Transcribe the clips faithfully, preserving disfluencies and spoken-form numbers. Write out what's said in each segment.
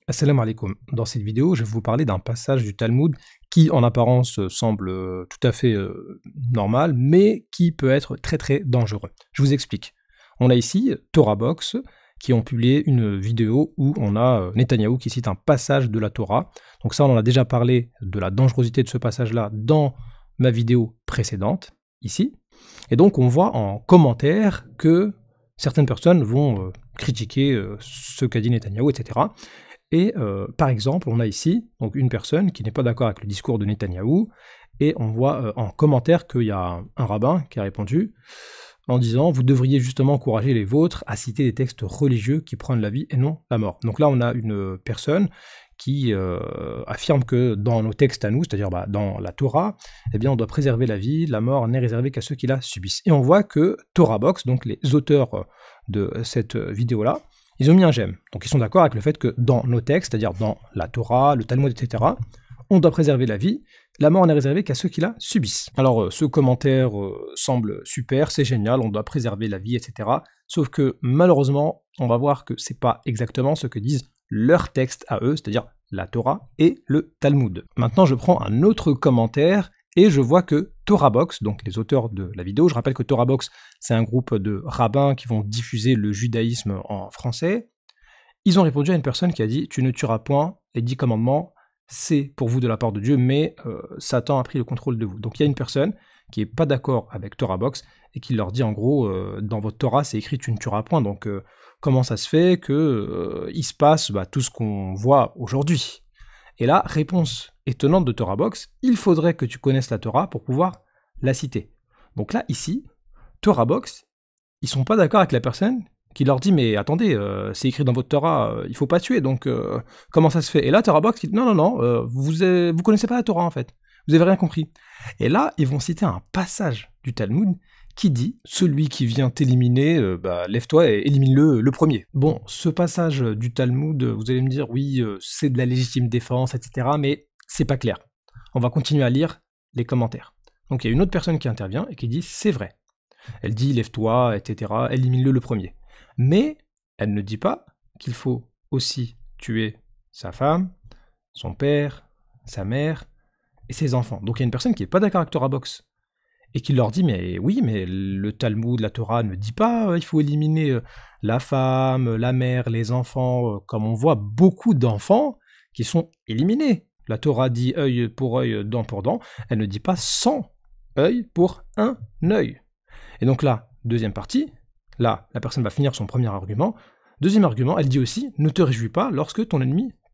Assalamu alaikum. Dans cette vidéo, je vais vous parler d'un passage du Talmud qui, en apparence, semble euh, tout à fait euh, normal, mais qui peut être très très dangereux. Je vous explique. On a ici Torah Box qui ont publié une vidéo où on a euh, Netanyahou qui cite un passage de la Torah. Donc ça, on en a déjà parlé de la dangerosité de ce passage-là dans ma vidéo précédente, ici. Et donc on voit en commentaire que certaines personnes vont euh, critiquer euh, ce qu'a dit Netanyahou, et cetera. Et euh, par exemple, on a ici donc une personne qui n'est pas d'accord avec le discours de Netanyahou, et on voit euh, en commentaire qu'il y a un, un rabbin qui a répondu en disant « Vous devriez justement encourager les vôtres à citer des textes religieux qui prennent la vie et non la mort ». Donc là, on a une personne qui euh, affirme que dans nos textes à nous, c'est-à-dire bah, dans la Torah, eh bien, on doit préserver la vie, la mort n'est réservée qu'à ceux qui la subissent. Et on voit que Torah Box, donc les auteurs de cette vidéo-là, ils ont mis un j'aime. Donc ils sont d'accord avec le fait que dans nos textes, c'est-à-dire dans la Torah, le Talmud, et cetera, on doit préserver la vie, la mort n'est réservée qu'à ceux qui la subissent. Alors euh, ce commentaire euh, semble super, c'est génial, on doit préserver la vie, et cetera. Sauf que malheureusement, on va voir que c'est pas exactement ce que disent leurs textes à eux, c'est-à-dire la Torah et le Talmud. Maintenant, je prends un autre commentaire et je vois que Torah Box, donc les auteurs de la vidéo, je rappelle que Torah Box, c'est un groupe de rabbins qui vont diffuser le judaïsme en français, ils ont répondu à une personne qui a dit « Tu ne tueras point, les dix commandements, c'est pour vous de la part de Dieu, mais euh, Satan a pris le contrôle de vous. » Donc il y a une personne qui n'est pas d'accord avec Torah Box et qui leur dit en gros euh, « Dans votre Torah, c'est écrit « Tu ne tueras point », donc euh, comment ça se fait qu'il euh, se passe bah, tout ce qu'on voit aujourd'hui ?» Et là, réponse étonnante de Torah Box, il faudrait que tu connaisses la Torah pour pouvoir la citer. Donc là, ici, Torah Box, ils sont pas d'accord avec la personne qui leur dit « Mais attendez, euh, c'est écrit dans votre Torah, euh, il faut pas tuer, donc euh, comment ça se fait ?» Et là, Torah Box dit « Non, non, non, euh, vous, avez, vous connaissez pas la Torah en fait, vous avez rien compris. » Et là, ils vont citer un passage du Talmud qui dit « Celui qui vient t'éliminer, euh, bah, lève-toi et élimine-le le premier. » Bon, ce passage du Talmud, vous allez me dire « Oui, euh, c'est de la légitime défense, et cetera » mais c'est pas clair. On va continuer à lire les commentaires. Donc il y a une autre personne qui intervient et qui dit « C'est vrai. » Elle dit « Lève-toi, et cetera, élimine-le le premier. » Mais elle ne dit pas qu'il faut aussi tuer sa femme, son père, sa mère et ses enfants. Donc il y a une personne qui n'est pas d'accord avec Torah Box et qui leur dit « Mais oui, mais le Talmud, la Torah ne dit pas euh, il faut éliminer euh, la femme, la mère, les enfants, euh, comme on voit beaucoup d'enfants qui sont éliminés. La Torah dit œil pour œil, dent pour dent, elle ne dit pas cent œil pour un œil. » Et donc là, deuxième partie, là, la personne va finir son premier argument. Deuxième argument, elle dit aussi « Ne te réjouis pas lorsque ton ennemi tombe. »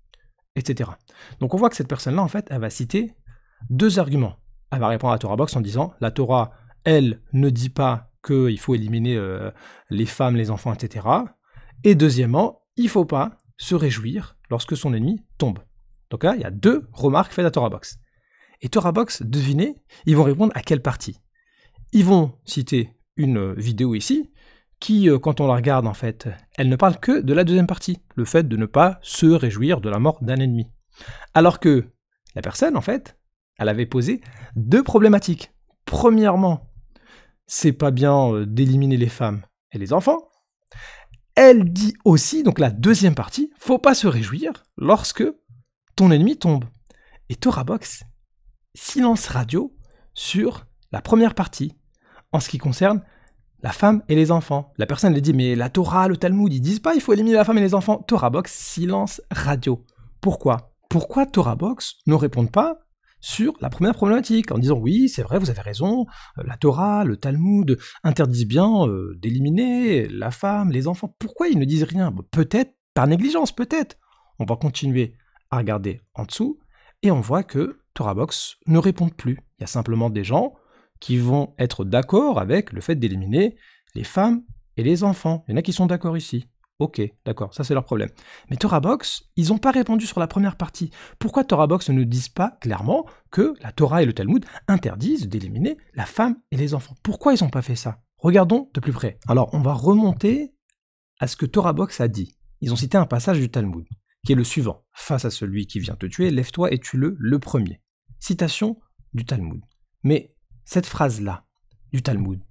et cetera. Donc on voit que cette personne-là, en fait, elle va citer deux arguments. Elle va répondre à Torah Box en disant « La Torah, elle, ne dit pas qu'il faut éliminer euh, les femmes, les enfants, et cetera. Et deuxièmement, il ne faut pas se réjouir lorsque son ennemi tombe. » Donc là, il y a deux remarques faites à Torah Box. Et Torah Box, devinez, ils vont répondre à quelle partie? Ils vont citer une vidéo ici, qui, quand on la regarde, en fait, elle ne parle que de la deuxième partie, le fait de ne pas se réjouir de la mort d'un ennemi. Alors que la personne, en fait, elle avait posé deux problématiques. Premièrement, c'est pas bien d'éliminer les femmes et les enfants. Elle dit aussi, donc la deuxième partie, faut pas se réjouir lorsque ton ennemi tombe. Et Torah Box, silence radio sur la première partie, en ce qui concerne la femme et les enfants. La personne elle dit, mais la Torah, le Talmud, ils disent pas il faut éliminer la femme et les enfants. Torah Box, silence radio. Pourquoi Pourquoi Torah Box ne répondent pas sur la première problématique, en disant oui, c'est vrai, vous avez raison, la Torah, le Talmud interdisent bien euh, d'éliminer la femme, les enfants. Pourquoi ils ne disent rien? Peut-être par négligence, peut-être. On va continuer à regarder en dessous, et on voit que Torah Box ne répond plus. Il y a simplement des gens qui vont être d'accord avec le fait d'éliminer les femmes et les enfants. Il y en a qui sont d'accord ici. Ok, d'accord, ça c'est leur problème. Mais Torah Box, ils n'ont pas répondu sur la première partie. Pourquoi Torah Box ne disent pas clairement que la Torah et le Talmud interdisent d'éliminer la femme et les enfants? Pourquoi ils n'ont pas fait ça? Regardons de plus près. Alors, on va remonter à ce que Torah Box a dit. Ils ont cité un passage du Talmud, qui est le suivant. « Face à celui qui vient te tuer, lève-toi et tue-le le premier. » Citation du Talmud. Mais cette phrase-là, du Talmud,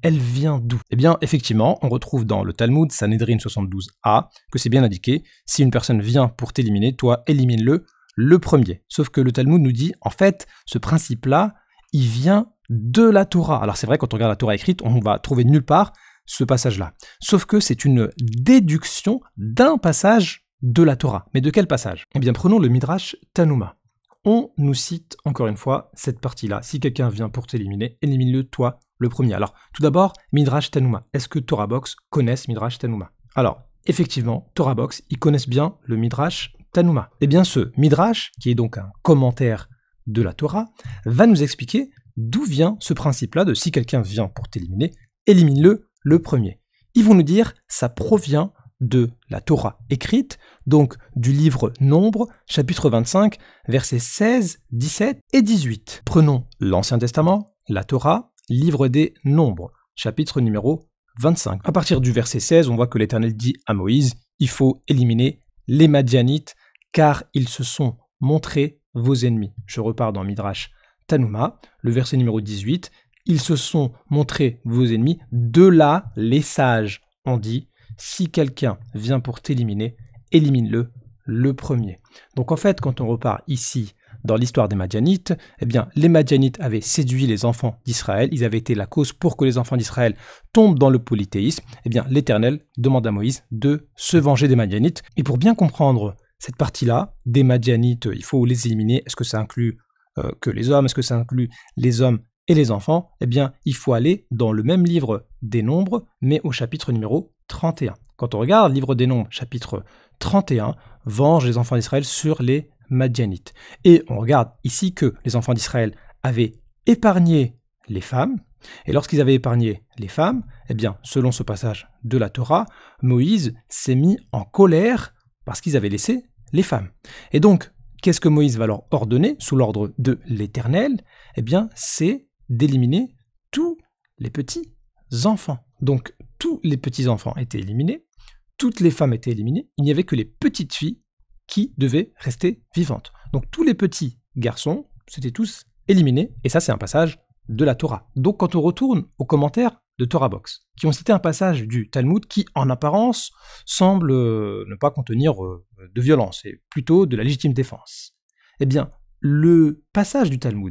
elle vient d'où? Eh bien, effectivement, on retrouve dans le Talmud, Sanhedrin soixante-douze a, que c'est bien indiqué, si une personne vient pour t'éliminer, toi, élimine-le le premier. Sauf que le Talmud nous dit, en fait, ce principe-là, il vient de la Torah. Alors c'est vrai, quand on regarde la Torah écrite, on va trouver nulle part ce passage-là. Sauf que c'est une déduction d'un passage de la Torah. Mais de quel passage? Eh bien, prenons le Midrash Tanuma. On nous cite, encore une fois, cette partie-là. Si quelqu'un vient pour t'éliminer, élimine-le toi le premier. Alors, tout d'abord, Midrash Tanuma. Est-ce que Torah Box connaissent Midrash Tanuma? Alors, effectivement, Torah Box, ils connaissent bien le Midrash Tanuma. Eh bien, ce Midrash, qui est donc un commentaire de la Torah, va nous expliquer d'où vient ce principe-là de si quelqu'un vient pour t'éliminer, élimine-le le premier. Ils vont nous dire, ça provient de la Torah écrite, donc du livre Nombre, chapitre vingt-cinq, versets seize, dix-sept et dix-huit. Prenons l'Ancien Testament, la Torah, livre des Nombres, chapitre numéro vingt-cinq. À partir du verset seize, on voit que l'Éternel dit à Moïse, il faut éliminer les Madianites, car ils se sont montrés vos ennemis. Je repars dans Midrash Tanuma, le verset numéro dix-huit, ils se sont montrés vos ennemis, de là les sages ont dit, si quelqu'un vient pour t'éliminer, élimine-le le premier. Donc en fait, quand on repart ici dans l'histoire des Madianites, eh bien, les Madianites avaient séduit les enfants d'Israël, ils avaient été la cause pour que les enfants d'Israël tombent dans le polythéisme. Eh bien, l'Éternel demande à Moïse de se venger des Madianites. Et pour bien comprendre cette partie-là, des Madianites, il faut les éliminer. Est-ce que ça inclut euh, que les hommes? Est-ce que ça inclut les hommes et les enfants? Eh bien, il faut aller dans le même livre des Nombres, mais au chapitre numéro trente et un. Quand on regarde le livre des Nombres, chapitre trente et un, venge les enfants d'Israël sur les Madianites. Et on regarde ici que les enfants d'Israël avaient épargné les femmes, et lorsqu'ils avaient épargné les femmes, eh bien, selon ce passage de la Torah, Moïse s'est mis en colère parce qu'ils avaient laissé les femmes. Et donc, qu'est-ce que Moïse va leur ordonner sous l'ordre de l'Éternel? Eh bien, c'est d'éliminer tous les petits enfants. Donc, tous les petits enfants étaient éliminés, toutes les femmes étaient éliminées, il n'y avait que les petites filles qui devaient rester vivantes. Donc, tous les petits garçons, c'était tous éliminés, et ça, c'est un passage de la Torah. Donc, quand on retourne aux commentaires de Torah Box, qui ont cité un passage du Talmud qui, en apparence, semble euh, ne pas contenir euh, de violence, et plutôt de la légitime défense. Eh bien, le passage du Talmud,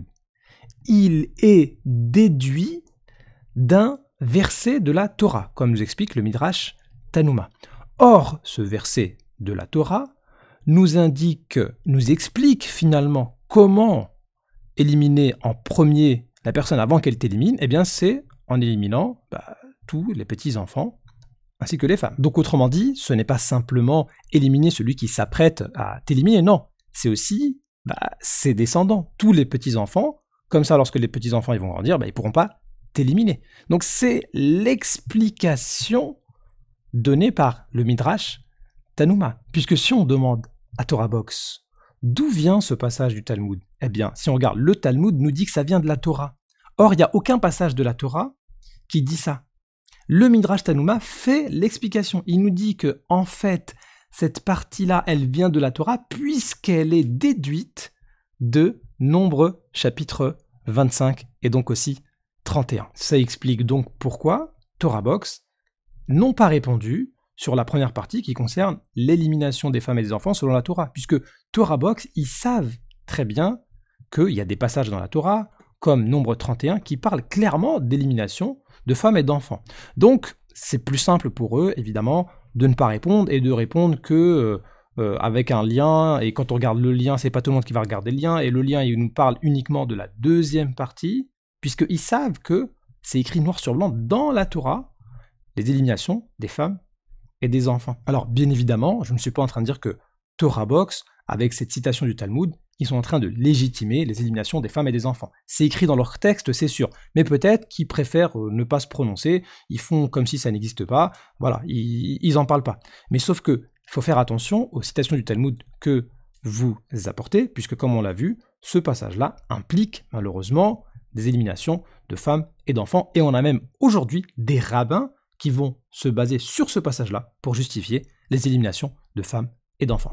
il est déduit d'un verset de la Torah, comme nous explique le Midrash Tanuma. Or, ce verset de la Torah nous indique, nous explique finalement comment éliminer en premier la personne avant qu'elle t'élimine. Eh bien, c'est en éliminant bah, tous les petits-enfants ainsi que les femmes. Donc, autrement dit, ce n'est pas simplement éliminer celui qui s'apprête à t'éliminer, non. C'est aussi bah, ses descendants, tous les petits-enfants. Comme ça, lorsque les petits-enfants ils vont grandir, bah, ils ne pourront pas t'éliminer. Donc, c'est l'explication donnée par le Midrash Tanuma. Puisque si on demande à Torah Box, d'où vient ce passage du Talmud? Eh bien, si on regarde, le Talmud nous dit que ça vient de la Torah. Or, il n'y a aucun passage de la Torah qui dit ça. Le Midrash Tanuma fait l'explication. Il nous dit que, en fait, cette partie-là, elle vient de la Torah puisqu'elle est déduite de Nombre chapitre vingt-cinq et donc aussi trente et un. Ça explique donc pourquoi Torah Box n'ont pas répondu sur la première partie qui concerne l'élimination des femmes et des enfants selon la Torah, puisque Torah Box, ils savent très bien qu'il y a des passages dans la Torah, comme Nombre trente et un, qui parlent clairement d'élimination de femmes et d'enfants. Donc, c'est plus simple pour eux, évidemment, de ne pas répondre et de répondre que euh, avec un lien, et quand on regarde le lien, c'est pas tout le monde qui va regarder le lien, et le lien, il nous parle uniquement de la deuxième partie, puisqu'ils savent que c'est écrit noir sur blanc dans la Torah, les éliminations des femmes et des enfants. Alors, bien évidemment, je ne suis pas en train de dire que Torah Box, avec cette citation du Talmud, ils sont en train de légitimer les éliminations des femmes et des enfants. C'est écrit dans leur texte, c'est sûr. Mais peut-être qu'ils préfèrent ne pas se prononcer, ils font comme si ça n'existe pas, voilà, ils n'en parlent pas. Mais sauf que, il faut faire attention aux citations du Talmud que vous apportez, puisque comme on l'a vu, ce passage-là implique malheureusement des éliminations de femmes et d'enfants, et on a même aujourd'hui des rabbins qui vont se baser sur ce passage-là pour justifier les éliminations de femmes et d'enfants.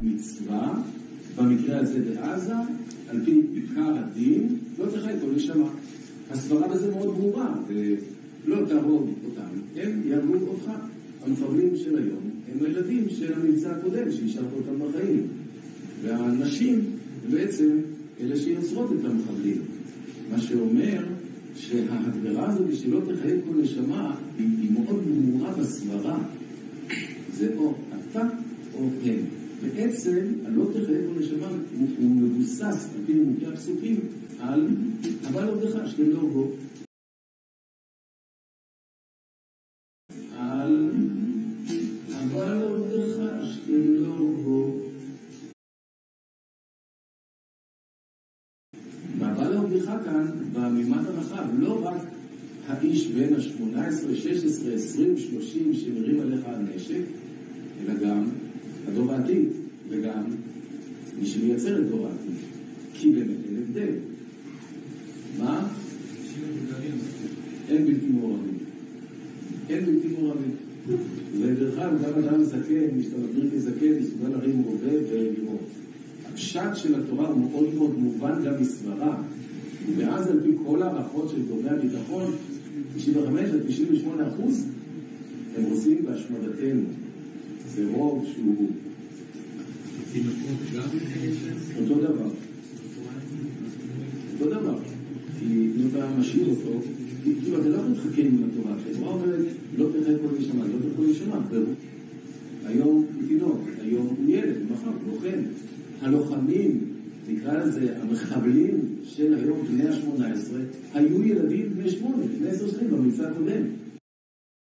במקרה הזה בעזה, על פי פתחה הדין, לא צריך לקרוא לשמה. הסברה בזה מאוד ברורה, לא תהרוג אותם, הם יהרגו אותך. המחבלים של היום הם הילדים של המבצע הקודם, שהשארת אותם בחיים. והנשים בעצם אלה שיוצרות את המחבלים. מה שאומר שההגדרה הזו בשביל לא תחייב כל נשמה היא, היא מאוד ברורה בסברה. זה או אתה או הם. בעצם הלא תחייב כל נשמה הוא, הוא מבוסס על פי נימוקי הפסוקים על אבל עובדך שאתם לא בו. על אבל עובדך שאתם לא בו. והבא לעובדך כאן, במימד הרחב, לא רק האיש בין ה-שמונה עשרה, שש עשרה, עשרים, שלושים שמרים עליך הנשק, אלא גם הדור העתיד, וגם מי שמייצר את דור העתיד. כי באמת אין הבדל. מה? אין בלתי מעורבים. אין בלתי מעורבים. ודרך אגב, גם אדם זקן, משתה מגדיר כזקן, מסוגל להרים רובה ולראות. הפשט של התורה הוא מאוד מאוד מובן גם מסברה, ואז על פי כל הערכות של גורמי הביטחון, תשעים וחמש עד תשעים ושמונה אחוז הם רוצים בהשמדתנו. זה רוב שהוא אותו דבר. אותו דבר. כי אם אתה משאיר אותו, כאילו אתה לא יכול להתחכם עם התורה. כשהתורה אומרת, לא תחייב כל נשמה, לא תחייב כל נשמה, היום הוא תינוק, היום הוא ילד, מחר, לוחם. הלוחמים, נקרא לזה, המחבלים של היום בני ה-שמונה עשרה, היו ילדים בני שמונה, לפני עשר שנים במבצע הקודם.